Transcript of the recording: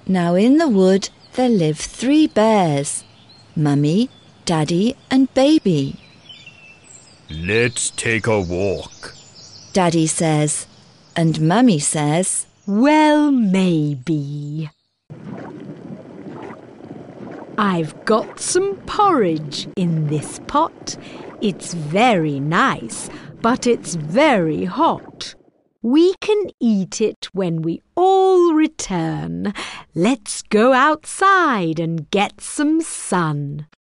Now in the wood there live 3 bears, Mummy, Daddy and Baby. Let's take a walk, Daddy says, and Mummy says, well, maybe. I've got some porridge in this pot. It's very nice, but it's very hot. We can eat it when we all return. Let's go outside and get some sun.